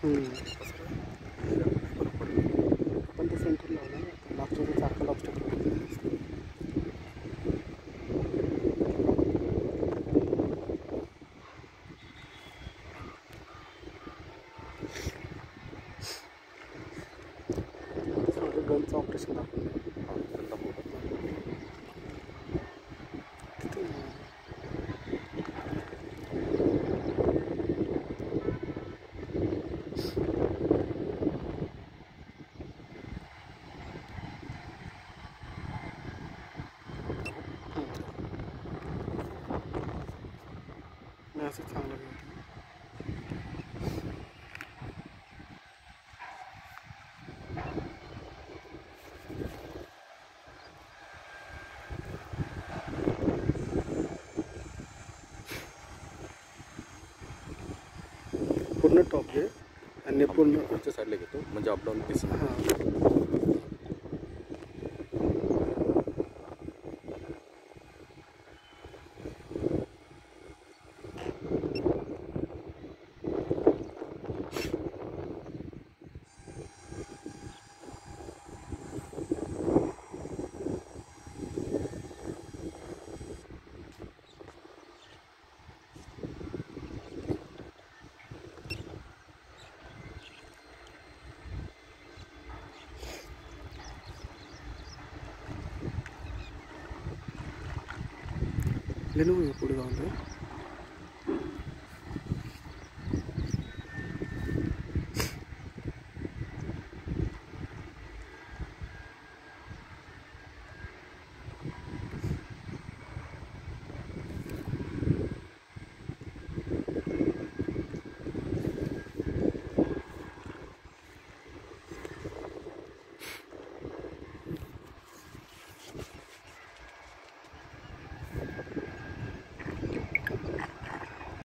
पण ते सेंटर लावलं ना मागच्या चाकल ऑब्स्टॅकल गनचं ऑपरेशन दाखवलं मी असं चांगलं पूर्ण टॉप घे आणि पूर्ण पुढच्या साईडला घेतो म्हणजे अपडाऊन दिसत. हां पुढे जाऊन